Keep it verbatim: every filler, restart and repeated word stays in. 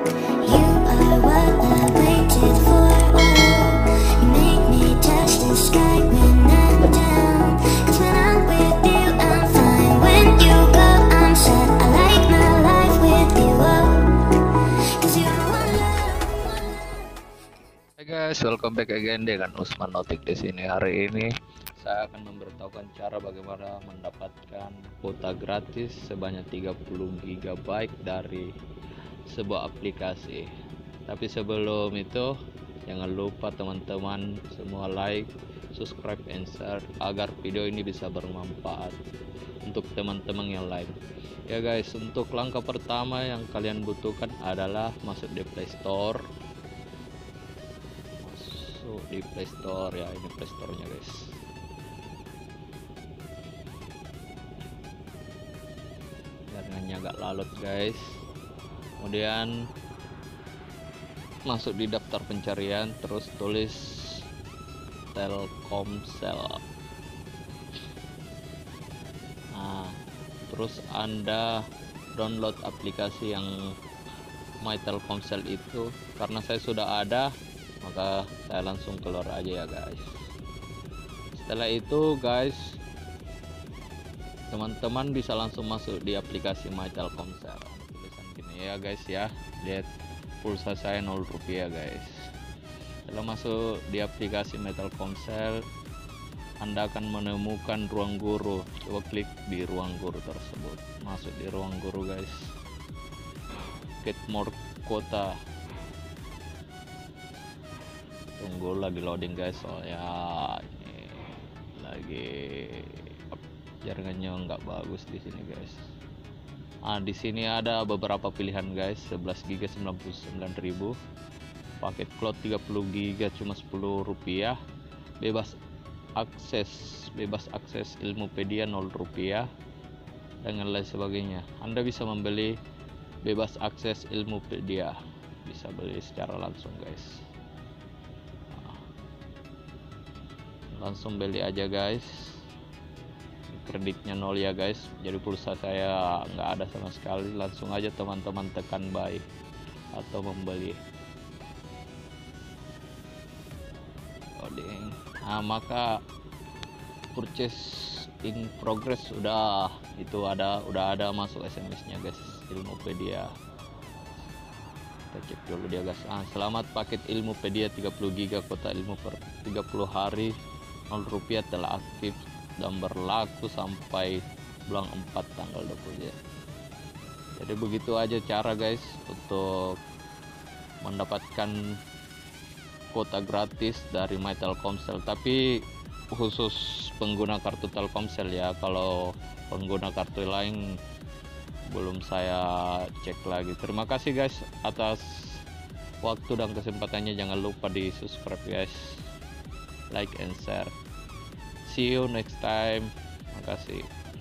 You are what I waited for. Oh, you make me touch the sky when I'm down. 'Cause when I'm with you, I'm fine. When you go, I'm sad. I like my life with you. Oh, 'cause you're one love. Hai guys, welcome back again dengan Usman Notik di sini. Hari ini saya akan memberitahukan cara bagaimana mendapatkan kuota gratis sebanyak tiga puluh giga byte dari sebuah aplikasi. Tapi sebelum itu, jangan lupa teman-teman semua like, subscribe, and share agar video ini bisa bermanfaat untuk teman-teman yang lain. Ya guys, untuk langkah pertama yang kalian butuhkan adalah masuk di Play Store. Masuk di Play Store ya, ini Play Store-nya guys. Jaringannya agak lalot guys. Kemudian masuk di daftar pencarian, terus tulis Telkomsel. Nah, terus Anda download aplikasi yang My Telkomsel itu. Karena saya sudah ada, maka saya langsung keluar aja ya guys. Setelah itu guys, teman-teman bisa langsung masuk di aplikasi My Telkomsel. Tulisan gini ya guys ya, lihat pulsa saya nol rupiah guys. Setelah masuk di aplikasi My Telkomsel, Anda akan menemukan ruang guru. Coba klik di ruang guru tersebut. Masuk di ruang guru guys. Get more quota. Tunggu lagi loading guys, soalnya ini lagi jaringannya nggak bagus di sini guys. Ah, di sini ada beberapa pilihan guys. sebelas giga sembilan puluh sembilan ribu, paket cloud tiga puluh giga cuma sepuluh rupiah, bebas akses bebas akses Ilmupedia nol rupiah, dan lain sebagainya. Anda bisa membeli bebas akses Ilmupedia, bisa beli secara langsung guys. Langsung beli aja guys. Kreditnya nol ya guys, jadi pulsa saya nggak ada sama sekali. Langsung aja teman-teman tekan buy atau membeli. Loading. Nah, maka purchase in progress udah itu ada udah ada masuk S M S-nya guys, Ilmupedia. Kita cek dulu dia guys. Ah, selamat, paket Ilmupedia tiga puluh giga kuota ilmu per tiga puluh hari nol rupiah telah aktif dan berlaku sampai bulan empat tanggal dua puluh ya. Jadi begitu aja cara guys untuk mendapatkan kuota gratis dari My Telkomsel, tapi khusus pengguna kartu Telkomsel ya. Kalau pengguna kartu lain belum saya cek lagi. Terima kasih guys atas waktu dan kesempatannya. Jangan lupa di subscribe guys, like and share. See you next time. Makasih.